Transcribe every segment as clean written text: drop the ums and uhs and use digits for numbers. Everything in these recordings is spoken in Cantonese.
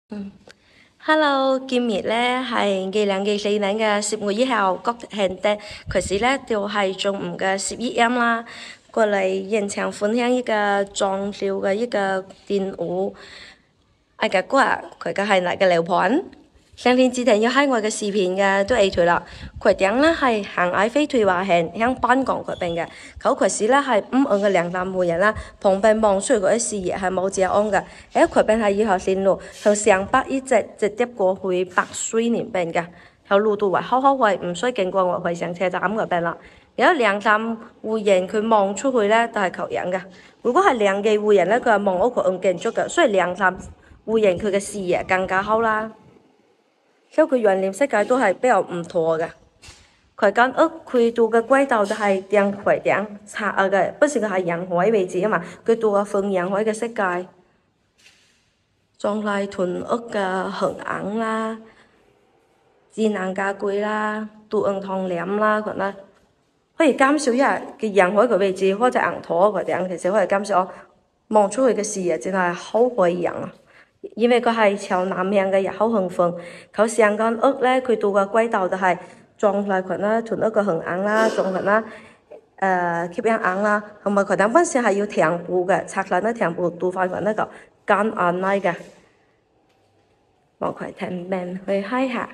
Hello，今日咧係2024年嘅10月1號國慶節，其實咧就係中午嘅11點啦，過嚟現場分享一個裝修嘅一個電舞，嗌嘅歌，佢嘅係嚟嘅樓盤。相信之前有喺我嘅視頻嘅都會睇啦，佢頂咧係行矮飛退話行向班講佢邊嘅，佢其實咧係5個兩站會人啦，旁邊望出去嗰啲視野係冇遮安嘅，佢邊係二號線路，從上北一直接過去白水年邊嘅，條路途話好位，唔需經過我去上車站嗰邊啦。有兩站會人佢望出去咧都係求人嘅，如果係兩記會人咧，佢係望屋佢建築嘅，所以兩站會人佢嘅視野更加好啦。所以佢原料設計都係比較唔錯嘅。佢間屋佢做嘅軌道就係掟葵頂拆嘅，不是佢係陽台位置啊嘛，佢做個放陽台嘅設計，裝嚟屯屋嘅橫硬啦、智能家具啦、杜硬窗簾啦，佢咧可以減少一下嘅陽台嘅位置或者硬拖嗰頂，其實可以減少望出去嘅視野真係好過癮啊！因為佢係朝南向嘅入口向風，佢成間屋咧，佢做個軌道就係裝嚟佢啦，屯屋嘅橫硬啦，裝佢啦，吸引硬啦，同埋佢等本身係要停步嘅，拆爛咧停步做翻佢呢個間硬嚟嘅，望佢停面去睇下。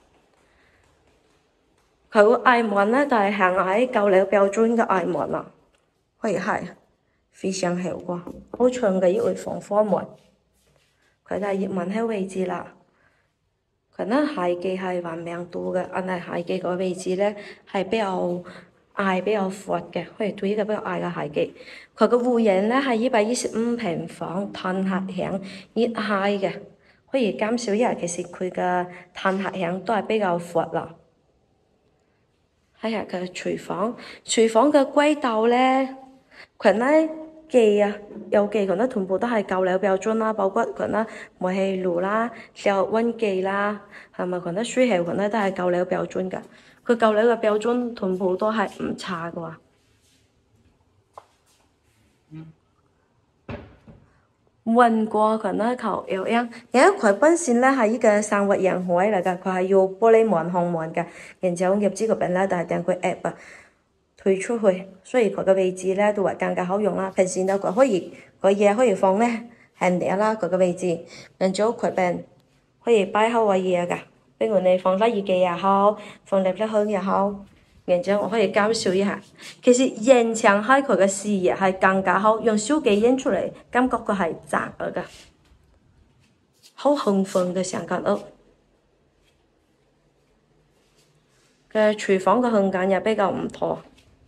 佢個矮門咧就係行喺舊樓標準嘅矮門啦，可以係非常效果，好長嘅一位防火門。佢就係葉問喺位置啦，佢呢鞋記係橫命度嘅，但係鞋記個位置咧係比較矮、比較闊嘅，可以推一個比較矮嘅鞋記。佢個戶型咧係125平方，碳核響熱嗨嘅，可以減少一下，其實佢嘅碳核響都係比較闊啦。睇下佢廚房嘅軌道咧，佢呢記啊，有記佢呢全部都係舊樓標準啦，包括佢呢煤氣爐啦、消溫機啦，係咪佢呢水喉佢呢都係舊樓標準㗎。佢舊樓嘅標準全部都係唔差嘅喎。問過佢呢求有樣，因為佢本身咧係一個生活陽台嚟㗎，佢係要玻璃門控門㗎，然之後業主嗰邊咧就係將佢 app 啊推出去，所以佢嘅位置咧都會更加好用啦。平時咧佢可以個嘢可以放咧行地啦，佢嘅位置，然之後佢邊可以擺好個嘢㗎，比如你放洗衣機也好，放入咗香也好。然之後我可以減少一下，其實現場喺佢嘅視野係更加好，用手機影出嚟，感覺佢係窄嘅，好興奮嘅成間屋。嘅廚房嘅空間也比較唔錯。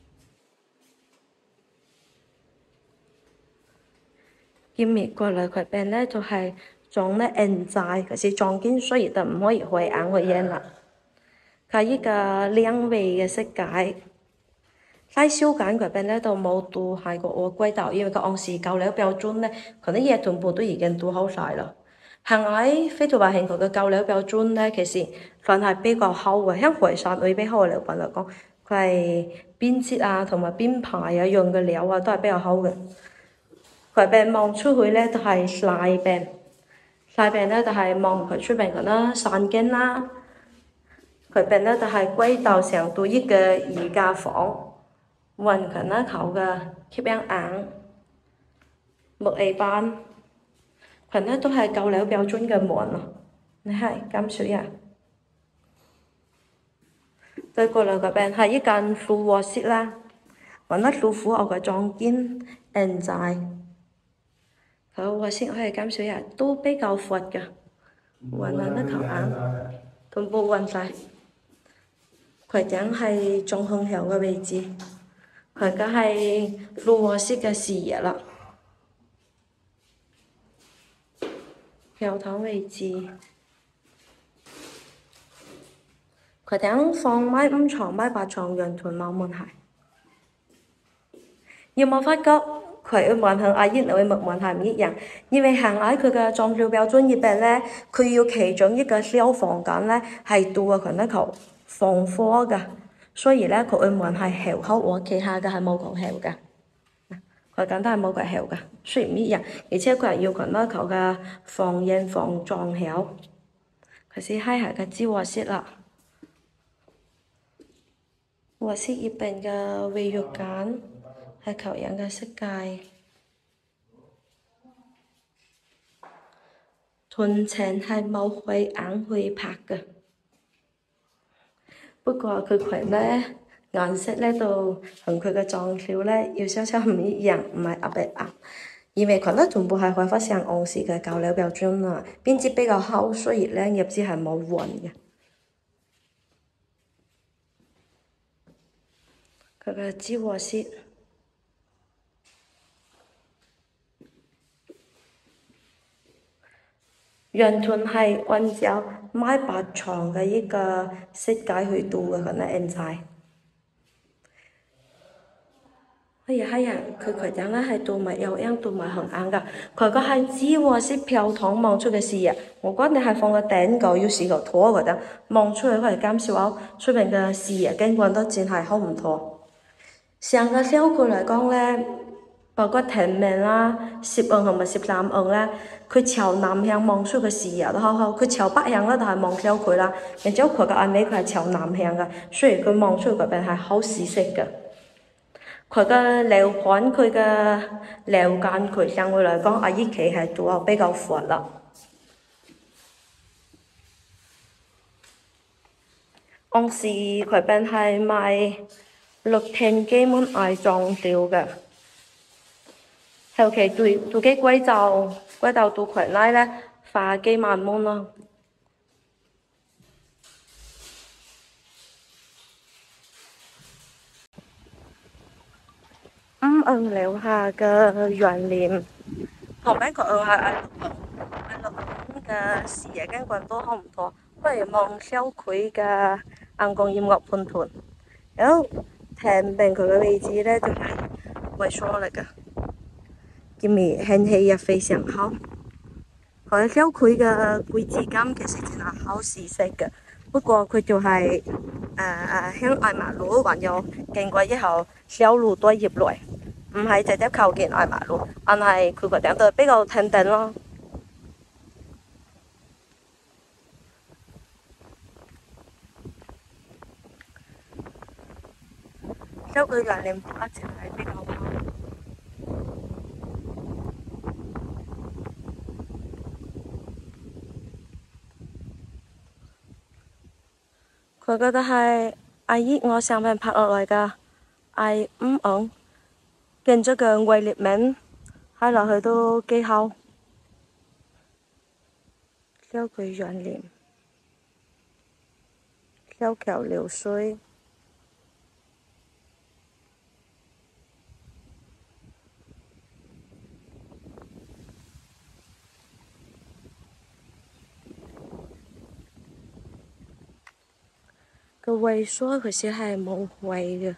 今日過嚟佢邊咧就係裝咧硬債，可是裝緊水就唔可以回硬去煙啦。佢依個兩位嘅設計，喺小間嗰邊咧就冇做係個軌道，因為佢按時舊樓標準咧，佢啲嘢全部都已經做好晒啦。行喺非洲話行佢嘅舊樓標準咧，其實份係比較好嘅，喺回山會比好嘅樓盤嚟講，佢係編織啊同埋編排啊用嘅料啊都係比較好嘅。佢邊望出去咧就係曬邊咧就係望佢出邊佢啦散景啦。佢邊咧就係軌道上到一個宜家房，雲佢呢頭嘅吸引硬木地板，佢呢都係舊樓標準嘅門咯，你係減少呀。再過嚟嗰邊係一間副卧室啦，我呢舒服我嘅裝堅硬仔，佢卧室可以減少呀，都比較闊嘅，雲呢頭硬，全部雲晒。佢頂係中空調嘅位置，佢嘅係副卧室嘅視野啦。調頭位置，佢頂放買5床買8床陽台冇問題。有冇發覺佢嘅門同阿姨嘅木門係唔一樣？因為行喺佢嘅裝修標準入邊咧，佢要其中一個小房間咧係做佢呢球防火㗎，所以咧佢嘅門係後口，我旗下嘅係冇後口㗎。 佢講都係冇佢效㗎，雖然唔一樣，而且佢要講到佢嘅防炎防撞效。可是還係個自我式啦，我是一邊嘅微肉感係求樣嘅色階，臀前係冇灰硬灰拍嘅，不過佢裙咧顏色咧都同佢嘅裝料咧要少少唔一樣，唔係特別暗。因為裙咧全部係開發上昂式嘅膠料標準啦，邊節比較厚，所以咧入節係冇紋嘅。佢嘅織和式，圓臀係按照買白床嘅一個設計去做嘅，可能現在。哎呀係呀，佢佢講咧係做埋有樣做埋紅硬㗎，佢個係織和式飄堂望出嘅視野，我覺得你係放個頂個要試個拖嗰陣，望出去可以減少出面嘅視野，經過都真係好唔妥。成個小區嚟講咧，包括平面啦、攝影同埋攝南影咧，佢朝南向望出嘅視野都好好，佢朝北向咧就係望小區啦，然之後佢個眼尾佢係朝南向嘅，所以佢望出去嗰邊係好視色嘅。佢嘅樓盤佢嘅樓間佢相對嚟講，阿姨企係做得比較闊啦。當時佢邊係賣6天基本係裝料嘅，後期做幾貴就做裙拉咧，花幾萬蚊咯。樓下嘅圓簾，旁邊佢係錄嘅視野跟慣都好唔錯，不如望小區嘅硬鋼音樂盤盤，然後停邊佢嘅位置咧就係位所嚟嘅，見面空氣也非常好。佢小區嘅位置感其實真係好舒適嘅，不過佢就係響挨馬路，還有經過以後小路多入來。唔係直接靠近挨馬路，但係佢個頂度比較停定咯。小區嘅連坡一直係比較高。佢覺得係阿姨我上邊拍落嚟嘅係5銀，建築嘅位列面睇落去都幾好。小區圓簾，小橋流水。個位所其實係冇位嘅，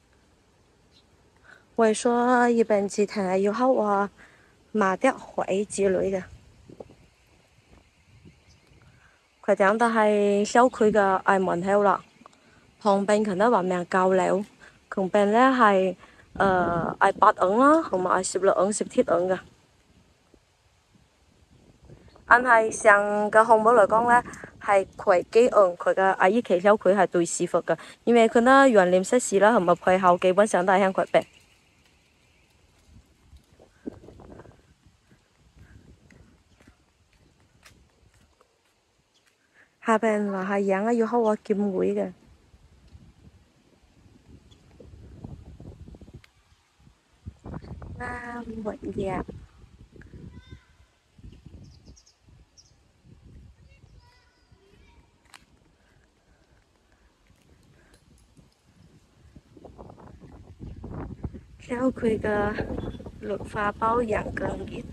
位所一般只係要考話麻雀位之類嘅。佢講到係小區嘅挨門口啦，旁邊佢都話名舊樓，旁邊咧係挨8銀啦，同埋挨16銀、17銀嘅。但係成個項目嚟講咧，係佢幾銀佢嘅阿姨企小區係最舒服嘅，因為佢呢圓簾設施啦同埋配套基本上都係向佢邊。下邊話係養啊要好我見會嘅。活躍。小區嘅綠化保養更熱。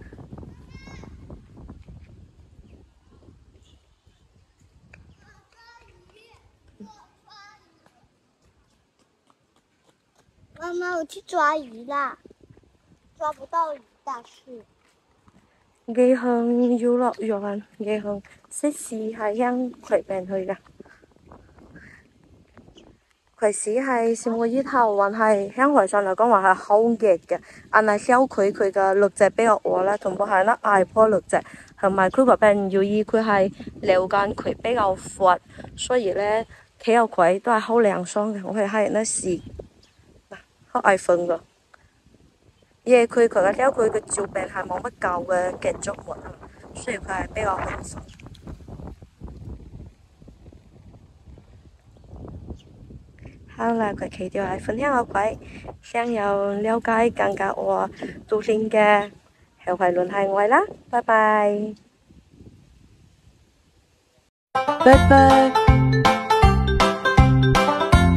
妈妈，我去抓鱼啦，抓不到鱼，但是。 宜向遊樂園，宜向設施係向佢邊去㗎。 佢是係10個月後，還係響海上嚟講話係好熱嘅，但係小佢嘅綠植比較活啦，同埋係咧矮坡綠植，同埋佢嗰邊由於佢係流間佢比較闊，所以咧企有佢都係好涼爽嘅，我係喺那時好愛瞓噶。因為佢嘅小佢嘅照病係冇乜舊嘅建築物，所以佢係比較好瞓。好啦，佢期就係分享我鬼，想要了解更加我獨性嘅，後係聯繫我啦，拜拜。 拜拜。